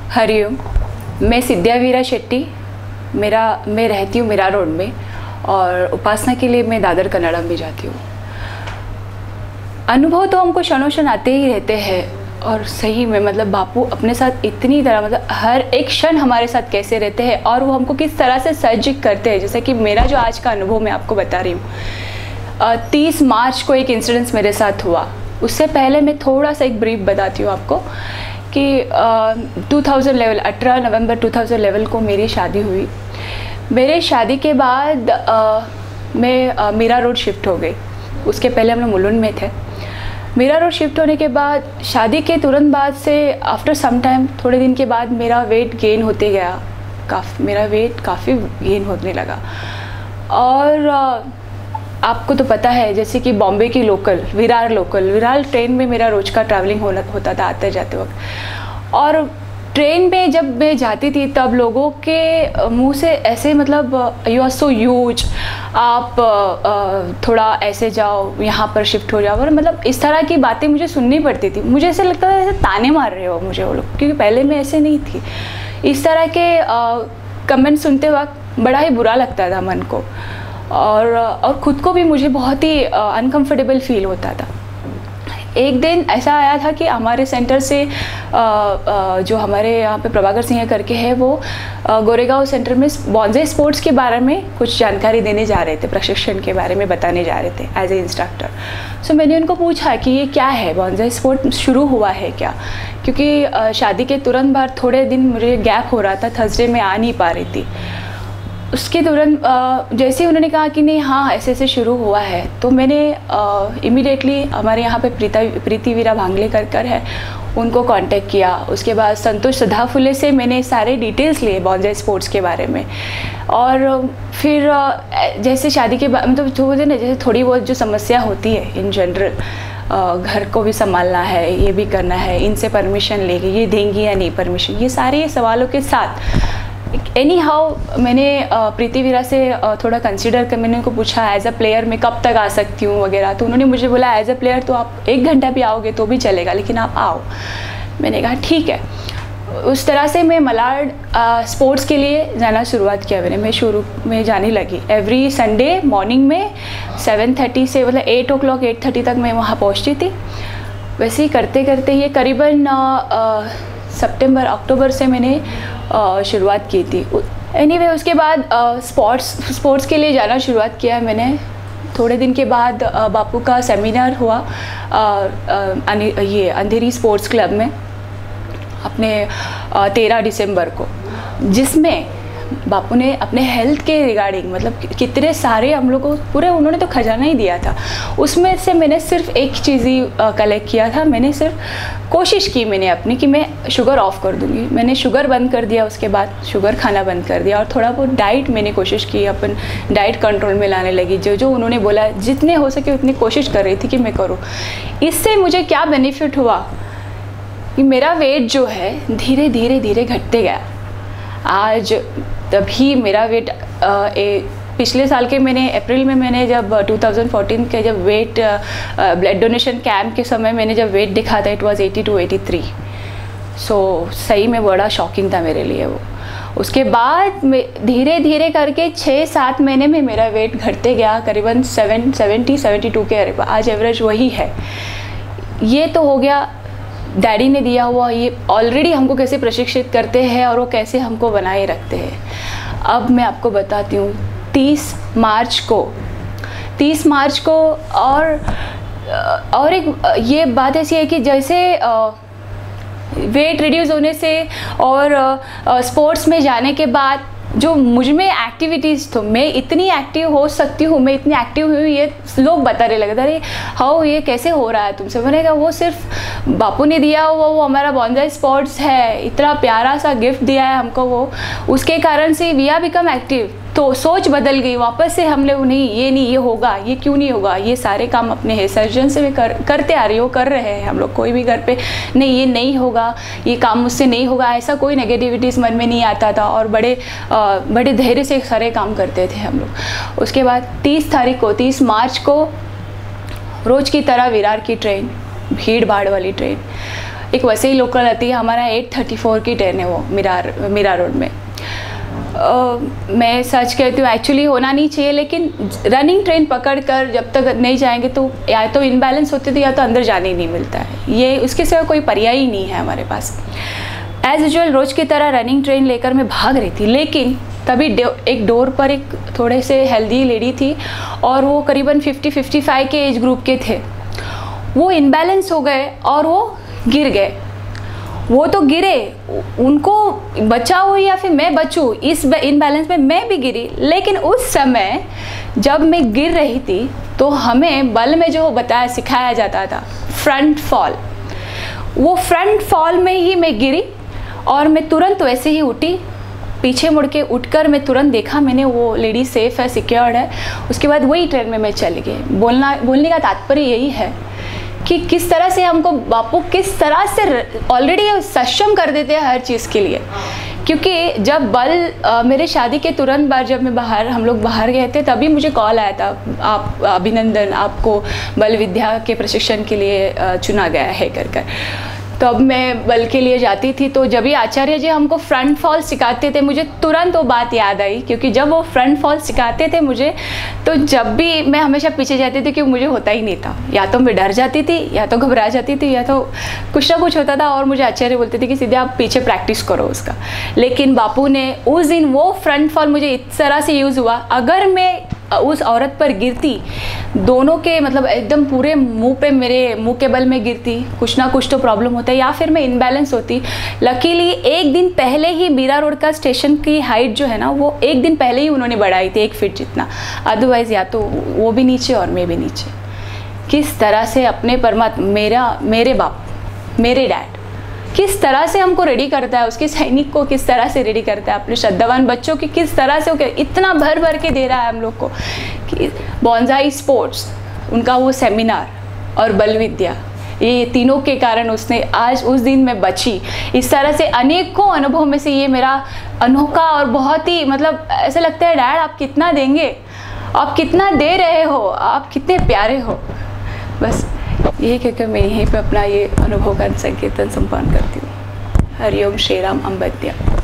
हरिओम। मैं सिद्ध्या वीरा शेट्टी, मैं रहती हूँ मीरा रोड में और उपासना के लिए मैं दादर कन्नड़ा में जाती हूँ। अनुभव तो हमको क्षणों क्षण आते ही रहते हैं और सही में मतलब बापू अपने साथ इतनी तरह मतलब हर एक क्षण हमारे साथ कैसे रहते हैं और वो हमको किस तरह से सज्ज करते हैं। जैसे कि मेरा जो आज का अनुभव मैं आपको बता रही हूँ। 30 मार्च को एक इंसिडेंस मेरे साथ हुआ। उससे पहले मैं थोड़ा सा एक ब्रीफ बताती हूँ आपको कि 2011 18 नवंबर 2011 को मेरी शादी हुई। मेरे शादी के बाद मैं मीरा रोड शिफ्ट हो गई। उसके पहले हम लोग मुलुंड में थे। मीरा रोड शिफ्ट होने के बाद शादी के तुरंत बाद से आफ्टर सम टाइम थोड़े दिन के बाद मेरा वेट गेन होते गया। मेरा वेट काफ़ी गेन होने लगा। और आपको तो पता है जैसे कि बॉम्बे की विरार ट्रेन में मेरा रोज़ का ट्रैवलिंग होता था आते जाते वक्त। और ट्रेन में जब मैं जाती थी तब लोगों के मुंह से ऐसे मतलब यू आर सो ह्यूज, आप थोड़ा ऐसे जाओ, यहाँ पर शिफ्ट हो जाओ, और मतलब इस तरह की बातें मुझे सुननी पड़ती थी। मुझे ऐसे लगता था जैसे ताने मार रहे हो मुझे वो लोग, क्योंकि पहले मैं ऐसे नहीं थी। इस तरह के कमेंट सुनते वक्त बड़ा ही बुरा लगता था मन को और ख़ुद को भी मुझे बहुत ही अनकंफर्टेबल फील होता था। एक दिन ऐसा आया था कि हमारे सेंटर से जो हमारे यहाँ पे प्रभाकर सिंह करके है वो गोरेगांव सेंटर में बॉन्जे स्पोर्ट्स के बारे में कुछ जानकारी देने जा रहे थे, प्रशिक्षण के बारे में बताने जा रहे थे एज ए इंस्ट्रक्टर। सो मैंने उनको पूछा कि ये क्या है, बॉन्जे स्पोर्ट शुरू हुआ है क्या, क्योंकि शादी के तुरंत बाद थोड़े दिन मुझे गैप हो रहा था, थर्सडे में आ नहीं पा रही थी। उसके तुरंत जैसे ही उन्होंने कहा कि नहीं हाँ ऐसे ऐसे शुरू हुआ है, तो मैंने इमीडिएटली हमारे यहाँ पे प्रीति वीरा भांगले कर है उनको कांटेक्ट किया। उसके बाद संतोष सदाफुले से मैंने सारे डिटेल्स लिए बॉन्जे स्पोर्ट्स के बारे में। और फिर जैसे शादी के बाद मतलब जो ना जैसे थोड़ी बहुत जो समस्या होती है इन जनरल, घर को भी संभालना है, ये भी करना है, इनसे परमिशन लेंगे, ये देंगी या नहीं परमिशन, ये सारे सवालों के साथ एनी हाउ मैंने प्रीति वीरा से थोड़ा कंसिडर कर मैंने उनको पूछा एज अ प्लेयर मैं कब तक आ सकती हूँ वगैरह। तो उन्होंने मुझे बोला एज अ प्लेयर तो आप 1 घंटा भी आओगे तो भी चलेगा, लेकिन आप आओ। मैंने कहा ठीक है। उस तरह से मैं मलाड स्पोर्ट्स के लिए जाना शुरुआत किया। मैं शुरू में जाने लगी। एवरी संडे मॉर्निंग में 7:30 से मतलब 8 o'clock 8:30 तक मैं वहाँ पहुँचती थी। वैसे ही करते करते ये करीबन अक्टूबर से मैंने शुरुआत की थी। एनीवे उसके बाद स्पोर्ट्स के लिए जाना शुरुआत किया मैंने। थोड़े दिन के बाद बापू का सेमिनार हुआ ये अंधेरी स्पोर्ट्स क्लब में अपने 13 दिसंबर को, जिसमें बापू ने अपने हेल्थ के रिगार्डिंग मतलब कितने सारे हम लोग को पूरे उन्होंने तो खजाना ही दिया था। उसमें से मैंने सिर्फ एक चीज़ ही कलेक्ट किया था। मैंने सिर्फ कोशिश की मैंने अपनी कि मैं शुगर ऑफ़ कर दूँगी। मैंने शुगर बंद कर दिया, उसके बाद शुगर खाना बंद कर दिया और थोड़ा बहुत डाइट मैंने कोशिश की, अपन डाइट कंट्रोल में लाने लगी। जो उन्होंने बोला जितने हो सके उतनी कोशिश कर रही थी कि मैं करूँ। इससे मुझे क्या बेनिफिट हुआ कि मेरा वेट जो है धीरे धीरे धीरे घटते गया। आज तभी मेरा वेट पिछले साल के मैंने अप्रैल में मैंने जब 2014 के जब वेट ब्लड डोनेशन कैंप के समय मैंने जब वेट दिखा था इट वाज 82-83। सो सही में बड़ा शॉकिंग था मेरे लिए वो। उसके बाद धीरे धीरे करके 6-7 महीने में मेरा वेट घटते गया करीबन 72 के आज एवरेज वही है। ये तो हो गया डैडी ने दिया हुआ, ये ऑलरेडी हमको कैसे प्रशिक्षित करते हैं और वो कैसे हमको बनाए रखते हैं। अब मैं आपको बताती हूँ 30 मार्च को और एक ये बात ऐसी है कि जैसे वेट रिड्यूस होने से और स्पोर्ट्स में जाने के बाद जो मुझ में एक्टिविटीज़ तो मैं इतनी एक्टिव हो सकती हूँ, मैं इतनी एक्टिव हुई, ये लोग बताने लगे अरे हाउ ये कैसे हो रहा है तुमसे। मैंने कहा वो सिर्फ बापू ने दिया हुआ वो हमारा बॉन्जे स्पोर्ट्स है, इतना प्यारा सा गिफ्ट दिया है हमको वो, उसके कारण से वी आर बिकम एक्टिव। तो सोच बदल गई वापस से। हम लोग नहीं ये होगा, ये क्यों नहीं होगा, ये सारे काम अपने हेयर सर्जन से भी करते आ रही हो, कर रहे हैं हम लोग। कोई भी घर पे नहीं ये नहीं होगा, ये काम मुझसे नहीं होगा, ऐसा कोई नेगेटिविटीज़ मन में नहीं आता था और बड़े धैर्य से सारे काम करते थे हम लोग। उसके बाद 30 मार्च को रोज़ की तरह विरार की ट्रेन, भीड़ भाड़ वाली ट्रेन, एक वैसे ही लोकल आती है, हमारा 8:34 की ट्रेन है वो मीरा रोड में। मैं सच कहती हूँ एक्चुअली होना नहीं चाहिए, लेकिन रनिंग ट्रेन पकड़ कर जब तक नहीं जाएंगे तो या तो इनबैलेंस होते थे या तो अंदर जाने ही नहीं मिलता है। ये उसके सिवा कोई पर्याय ही नहीं है हमारे पास। एज यूजुअल रोज़ की तरह रनिंग ट्रेन लेकर मैं भाग रही थी, लेकिन तभी एक डोर पर एक थोड़े से हेल्दी लेडी थी और वो करीबन 50-55 के एज ग्रुप के थे। वो इनबैलेंस हो गए और वो गिर गए। वो तो गिरे, उनको बचाओ या फिर मैं बचूँ, इस इनबैलेंस में मैं भी गिरी। लेकिन उस समय जब मैं गिर रही थी तो हमें बल में जो बताया सिखाया जाता था फ्रंट फॉल, वो फ्रंट फॉल में ही मैं गिरी और मैं तुरंत वैसे ही उठी। पीछे मुड़ के उठकर मैं तुरंत देखा मैंने वो लेडी सेफ है, सिक्योर्ड है। उसके बाद वही ट्रेन में मैं चली गई। बोलने का तात्पर्य यही है कि किस तरह से हमको बापू किस तरह से ऑलरेडी सक्षम कर देते हैं हर चीज़ के लिए। क्योंकि जब मेरे शादी के तुरंत बाद जब हम लोग बाहर गए थे, तभी मुझे कॉल आया था, आप अभिनंदन, आपको बल विद्या के प्रशिक्षण के लिए चुना गया है कर। तब मैं बल के लिए जाती थी, तो जब भी आचार्य जी हमको फ्रंट फॉल सिखाते थे मुझे तुरंत वो बात याद आई। क्योंकि जब वो फ्रंट फॉल सिखाते थे मुझे, तो जब भी मैं हमेशा पीछे जाती थी क्योंकि मुझे होता ही नहीं था। या तो मैं डर जाती थी, या तो घबरा जाती थी, या तो कुछ ना कुछ होता था और मुझे आचार्य बोलते थे कि सीधे आप पीछे प्रैक्टिस करो उसका। लेकिन बापू ने उस दिन वो फ्रंट फॉल मुझे इस तरह से यूज़ हुआ, अगर मैं उस औरत पर गिरती, दोनों के मतलब एकदम पूरे मुंह पे, मेरे मुंह के बल में गिरती, कुछ ना कुछ तो प्रॉब्लम होता है, या फिर मैं इनबैलेंस होती। लकीली एक दिन पहले ही मीरा रोड का स्टेशन की हाइट जो है ना, वो एक दिन पहले ही उन्होंने बढ़ाई थी 1 फीट जितना। अदरवाइज़ या तो वो भी नीचे और मैं भी नीचे। किस तरह से अपने परमात्मा, मेरे बाप, मेरे डैड किस तरह से हमको रेडी करता है, उसके सैनिक को किस तरह से रेडी करता है, अपने श्रद्धावान बच्चों की किस तरह से इतना भर के दे रहा है हम लोग को। कि बॉन्जाई स्पोर्ट्स, उनका वो सेमिनार और बल विद्या, ये तीनों के कारण उसने आज उस दिन में बची। इस तरह से अनेकों अनुभव में से ये मेरा अनोखा और बहुत ही मतलब ऐसा लगता है, डैड आप कितना देंगे, आप कितना दे रहे हो, आप कितने प्यारे हो। बस यही कहकर मैं यहीं पे अपना ये अनुभव का संकीर्तन संपन्न करती हूँ। हरिओम श्री राम अम्बत्या।